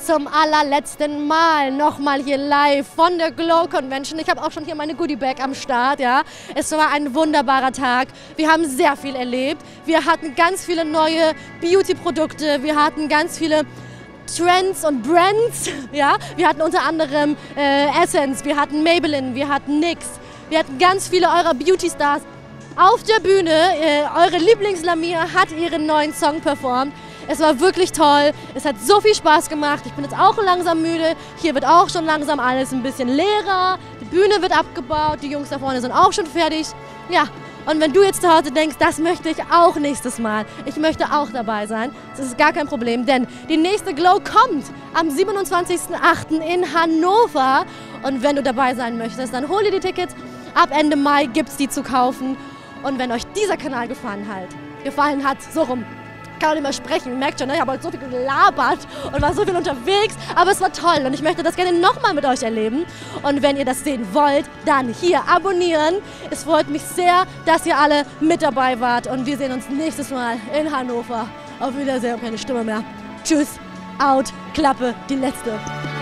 zum allerletzten Mal nochmal hier live von der Glow Convention. Ich habe auch schon hier meine Goodie Bag am Start, ja. Es war ein wunderbarer Tag. Wir haben sehr viel erlebt. Wir hatten ganz viele neue Beauty-Produkte. Wir hatten ganz viele Trends und Brands, ja. Wir hatten unter anderem Essence, wir hatten Maybelline, wir hatten NYX. Wir hatten ganz viele eurer Beauty-Stars auf der Bühne. Eure Lieblings-Lamia hat ihren neuen Song performt. Es war wirklich toll. Es hat so viel Spaß gemacht. Ich bin jetzt auch langsam müde. Hier wird auch schon langsam alles ein bisschen leerer. Die Bühne wird abgebaut. Die Jungs da vorne sind auch schon fertig. Ja, und wenn du jetzt zu Hause denkst, das möchte ich auch nächstes Mal. Ich möchte auch dabei sein. Das ist gar kein Problem, denn die nächste Glow kommt am 27.08. in Hannover. Und wenn du dabei sein möchtest, dann hol dir die Tickets. Ab Ende Mai gibt es die zu kaufen. Und wenn euch dieser Kanal gefallen hat, so rum, kann auch nicht mehr sprechen, merkt schon, ne? Ich habe heute so viel gelabert und war so viel unterwegs, aber es war toll und ich möchte das gerne nochmal mit euch erleben. Und wenn ihr das sehen wollt, dann hier abonnieren. Es freut mich sehr, dass ihr alle mit dabei wart und wir sehen uns nächstes Mal in Hannover. Auf Wiedersehen, keine Stimme mehr. Tschüss, out, Klappe, die letzte.